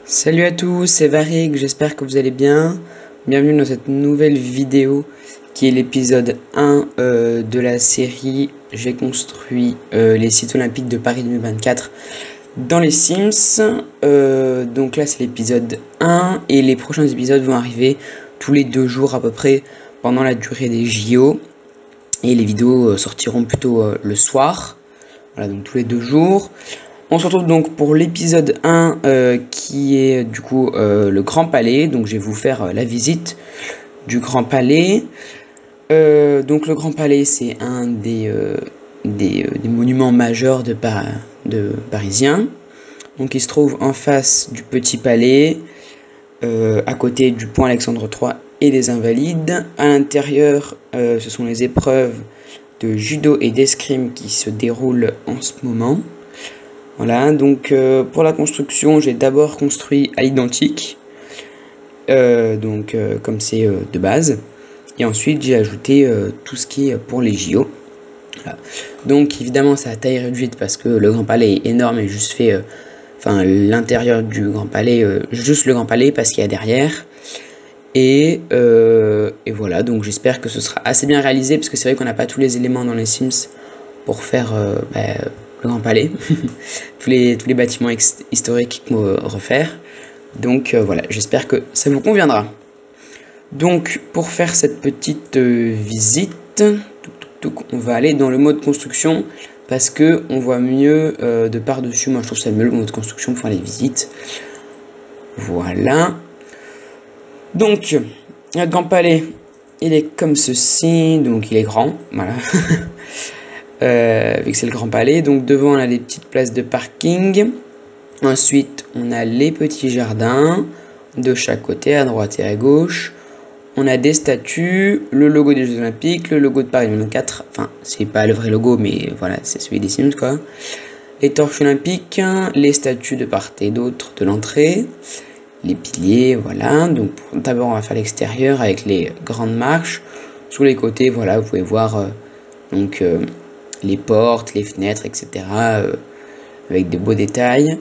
Salut à tous, c'est Varig, j'espère que vous allez bien. Bienvenue dans cette nouvelle vidéo qui est l'épisode 1 de la série J'ai construit les sites olympiques de Paris 2024 dans les Sims. Donc là c'est l'épisode 1 et les prochains épisodes vont arriver tous les 2 jours à peu près pendant la durée des JO. Et les vidéos sortiront plutôt le soir. Voilà, donc tous les 2 jours. On se retrouve donc pour l'épisode 1 qui est du coup le Grand Palais. Donc je vais vous faire la visite du Grand Palais. Donc le Grand Palais, c'est un des monuments majeurs de Parisiens. Donc il se trouve en face du Petit Palais, à côté du pont Alexandre III et des Invalides. À l'intérieur, ce sont les épreuves de judo et d'escrime qui se déroulent en ce moment. Voilà, donc pour la construction, j'ai d'abord construit à l'identique, comme c'est de base, et ensuite j'ai ajouté tout ce qui est pour les JO. Voilà. Donc évidemment c'est à taille réduite parce que le Grand Palais est énorme et juste fait, l'intérieur du Grand Palais, juste le Grand Palais parce qu'il y a derrière. Et voilà, donc j'espère que ce sera assez bien réalisé parce que c'est vrai qu'on n'a pas tous les éléments dans les Sims pour faire le Grand Palais, tous les bâtiments historiques qu'on va refaire. Donc voilà, j'espère que ça vous conviendra. Donc pour faire cette petite visite, on va aller dans le mode construction parce que on voit mieux de par dessus. Moi je trouve ça mieux le mode construction pour faire les visites. Voilà. Donc notre Grand Palais, il est comme ceci, donc il est grand, voilà. Vu que c'est le Grand Palais. Donc devant on a des petites places de parking. Ensuite on a les petits jardins de chaque côté, à droite et à gauche. On a des statues, le logo des Jeux Olympiques, le logo de Paris 2024. Enfin c'est pas le vrai logo mais voilà, c'est celui des Sims quoi. Les torches olympiques, les statues de part et d'autre de l'entrée, les piliers, voilà. Donc d'abord on va faire l'extérieur avec les grandes marches. Sur les côtés, voilà, vous pouvez voir les portes, les fenêtres, etc. Avec de beaux détails.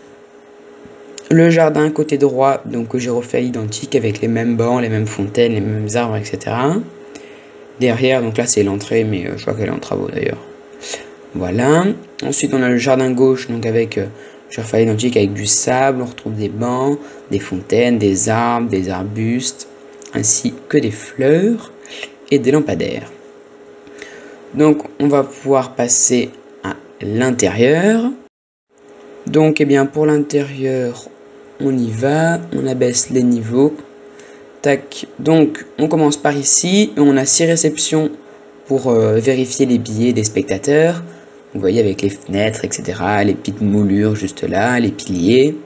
Le jardin côté droit, donc que j'ai refait à l'identique avec les mêmes bancs, les mêmes fontaines, les mêmes arbres, etc. Derrière, donc là c'est l'entrée, mais je crois qu'elle est en travaux d'ailleurs. Voilà. Ensuite on a le jardin gauche, donc avec j'ai refait à l'identique avec du sable. On retrouve des bancs, des fontaines, des arbres, des arbustes, ainsi que des fleurs et des lampadaires. Donc on va pouvoir passer à l'intérieur. Donc pour l'intérieur on y va, on abaisse les niveaux. Tac. Donc on commence par ici, on a 6 réceptions pour vérifier les billets des spectateurs. Vous voyez avec les fenêtres, etc. Les petites moulures juste là, les piliers.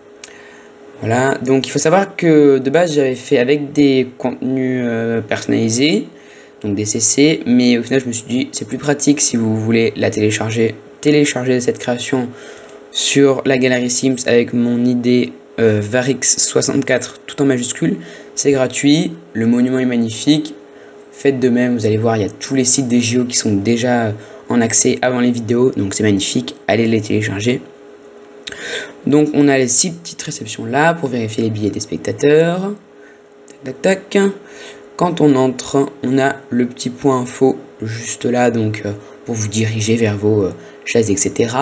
Voilà, donc il faut savoir que de base j'avais fait avec des contenus personnalisés, donc des CC, mais au final je me suis dit c'est plus pratique si vous voulez la télécharger cette création sur la galerie Sims avec mon ID Varix64 tout en majuscule. C'est gratuit, le monument est magnifique. Faites de même, vous allez voir, il y a tous les sites des JO qui sont déjà en accès avant les vidéos, donc c'est magnifique, allez les télécharger. Donc on a les 6 petites réceptions là pour vérifier les billets des spectateurs. Tac tac tac. Quand on entre, on a le petit point info juste là, donc pour vous diriger vers vos chaises, etc.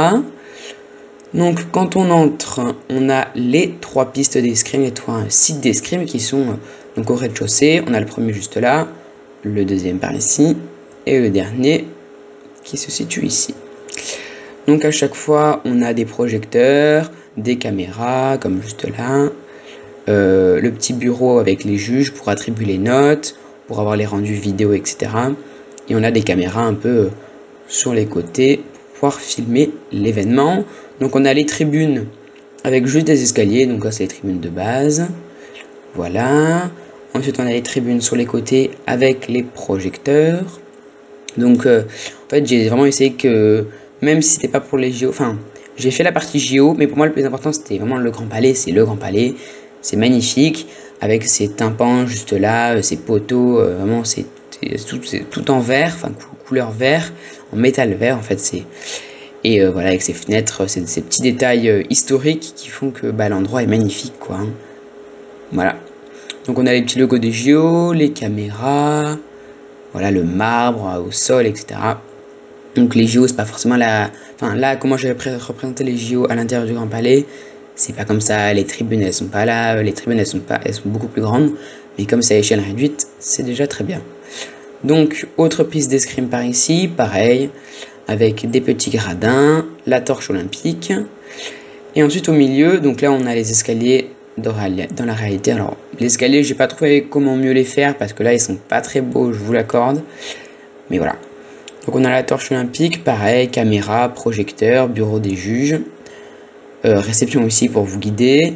Donc quand on entre, on a les 3 pistes d'escrime, les 3 sites d'escrime qui sont donc au rez-de-chaussée. On a le premier juste là, le deuxième par ici et le dernier qui se situe ici. Donc à chaque fois on a des projecteurs, des caméras comme juste là, le petit bureau avec les juges pour attribuer les notes, pour avoir les rendus vidéo, etc. Et on a des caméras un peu sur les côtés pour pouvoir filmer l'événement. Donc on a les tribunes avec juste des escaliers, donc là c'est les tribunes de base. Voilà. Ensuite on a les tribunes sur les côtés avec les projecteurs. Donc en fait j'ai vraiment essayé que, même si c'était pas pour les JO, enfin j'ai fait la partie JO, mais pour moi le plus important c'était vraiment le Grand Palais. C'est le Grand Palais, c'est magnifique, avec ses tympans juste là, ses poteaux, vraiment c'est tout en vert, enfin couleur vert, en métal vert en fait c'est. Et voilà, avec ces fenêtres, ces petits détails historiques qui font que l'endroit est magnifique, quoi. Hein. Voilà. Donc on a les petits logos des JO, les caméras, voilà, le marbre au sol, etc. Donc les JO, c'est pas forcément la... Enfin là, comment je vais représenter les JO à l'intérieur du Grand Palais, c'est pas comme ça, les tribunes, elles sont pas là, les tribunes, elles sont beaucoup plus grandes. Mais comme c'est à échelle réduite, c'est déjà très bien. Donc, autre piste d'escrime par ici, pareil, avec des petits gradins, la torche olympique. Et ensuite au milieu, donc là on a les escaliers dans la réalité. Alors les escaliers, j'ai pas trouvé comment mieux les faire parce que là ils sont pas très beaux, je vous l'accorde. Mais voilà. Donc on a la torche olympique, pareil, caméra, projecteur, bureau des juges. Réception aussi pour vous guider.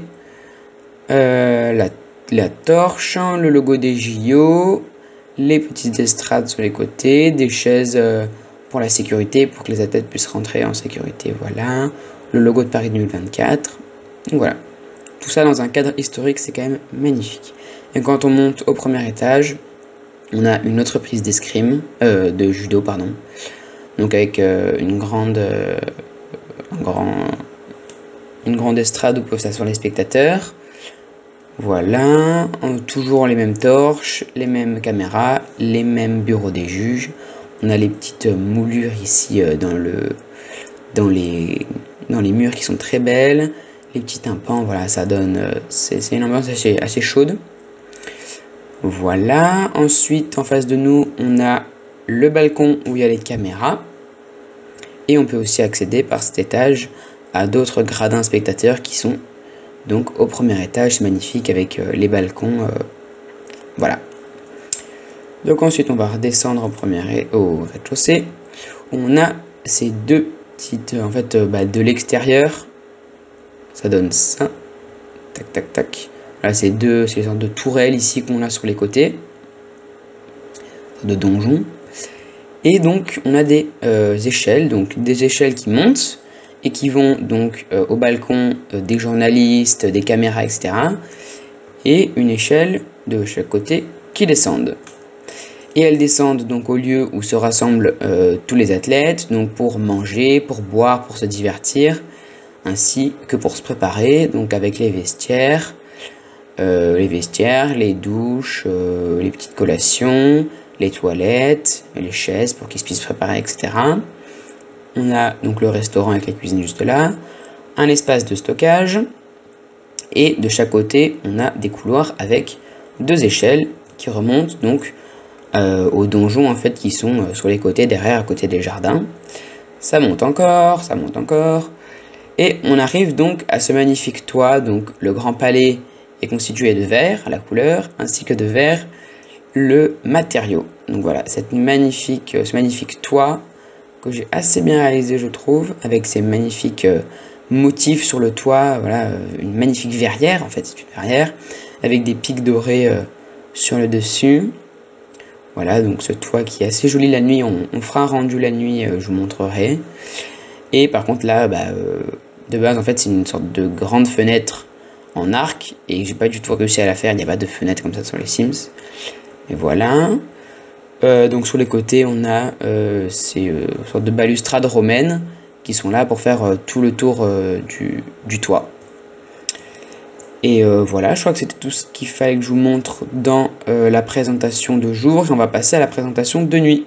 La torche, le logo des JO, les petites estrades sur les côtés, des chaises pour la sécurité, pour que les athlètes puissent rentrer en sécurité, voilà. Le logo de Paris 2024, donc voilà. Tout ça dans un cadre historique, c'est quand même magnifique. Et quand on monte au premier étage, on a une autre prise d'escrime, de judo, pardon. Donc avec une grande estrade où peuvent s'asseoir les spectateurs. Voilà, toujours les mêmes torches, les mêmes caméras, les mêmes bureaux des juges. On a les petites moulures ici dans les murs qui sont très belles. Les petits tympans, voilà, ça donne... c'est une ambiance assez chaude. Voilà, ensuite en face de nous, on a le balcon où il y a les caméras. Et on peut aussi accéder par cet étage à d'autres gradins spectateurs qui sont donc au premier étage, c'est magnifique avec les balcons. Voilà. Donc ensuite on va redescendre au rez-de-chaussée. On a ces deux petites, en fait, de l'extérieur. Ça donne ça. Tac, tac, tac. Voilà, c'est les sortes de tourelles ici qu'on a sur les côtés. De donjons. Et donc on a des échelles, donc des échelles qui montent et qui vont donc au balcon des journalistes, des caméras, etc. Et une échelle de chaque côté qui descendent. Et elles descendent donc au lieu où se rassemblent tous les athlètes, donc pour manger, pour boire, pour se divertir, ainsi que pour se préparer, donc avec les vestiaires, les douches, les petites collations, les toilettes, les chaises pour qu'ils puissent se préparer, etc. On a donc le restaurant avec la cuisine juste là, un espace de stockage, et de chaque côté, on a des couloirs avec deux échelles qui remontent donc aux donjons en fait qui sont sur les côtés, derrière, à côté des jardins. Ça monte encore, et on arrive donc à ce magnifique toit. Donc le Grand Palais est constitué de verre, la couleur, ainsi que de verre, le matériau. Donc voilà, ce magnifique toit que j'ai assez bien réalisé, je trouve, avec ces magnifiques motifs sur le toit. Voilà, une magnifique verrière, en fait, c'est une verrière, avec des pics dorés sur le dessus. Voilà, donc ce toit qui est assez joli la nuit. On fera un rendu la nuit, je vous montrerai. Et par contre là, de base, en fait, c'est une sorte de grande fenêtre en arc, et j'ai pas du tout réussi à la faire. Il n'y a pas de fenêtre comme ça sur les Sims. Et voilà. Donc sur les côtés, on a ces sortes de balustrades romaines qui sont là pour faire tout le tour du toit. Et voilà, je crois que c'était tout ce qu'il fallait que je vous montre dans la présentation de jour. Et on va passer à la présentation de nuit.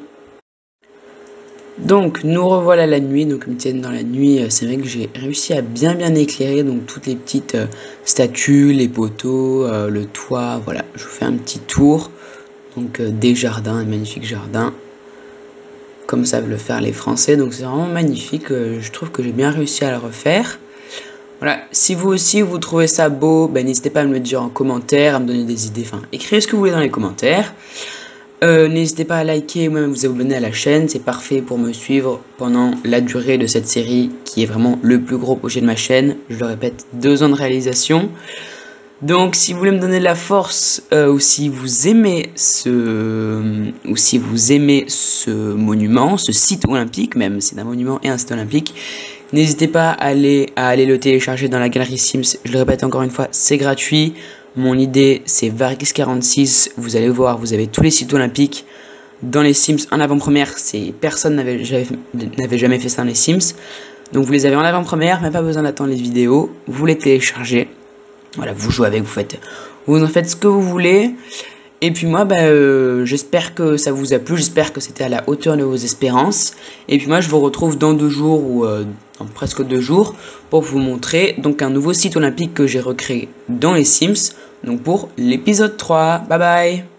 Donc nous revoilà la nuit. Donc comme dans la nuit, c'est vrai que j'ai réussi à bien éclairer donc toutes les petites statues, les poteaux, le toit. Voilà, je vous fais un petit tour. Donc des jardins, un magnifique jardin, comme savent le faire les Français. Donc c'est vraiment magnifique, je trouve que j'ai bien réussi à le refaire. Voilà, si vous aussi vous trouvez ça beau, n'hésitez pas à me le dire en commentaire, à me donner des idées, enfin écrivez ce que vous voulez dans les commentaires. N'hésitez pas à liker ou même à vous abonner à la chaîne, c'est parfait pour me suivre pendant la durée de cette série qui est vraiment le plus gros projet de ma chaîne. Je le répète, 2 ans de réalisation. Donc si vous voulez me donner de la force ou si vous aimez ce monument, ce site olympique, même c'est un monument et un site olympique, n'hésitez pas à aller le télécharger dans la galerie Sims. Je le répète encore une fois, c'est gratuit. Mon idée c'est Varix46, vous allez voir, vous avez tous les sites olympiques dans les Sims en avant-première. Personne n'avait jamais fait ça dans les Sims. Donc vous les avez en avant-première, mais pas besoin d'attendre les vidéos. Vous les téléchargez. Voilà, vous jouez avec, vous en faites ce que vous voulez. Et puis moi, j'espère que ça vous a plu, j'espère que c'était à la hauteur de vos espérances. Et puis moi, je vous retrouve dans 2 jours ou dans presque 2 jours pour vous montrer donc un nouveau site olympique que j'ai recréé dans les Sims. Donc pour l'épisode 3. Bye bye!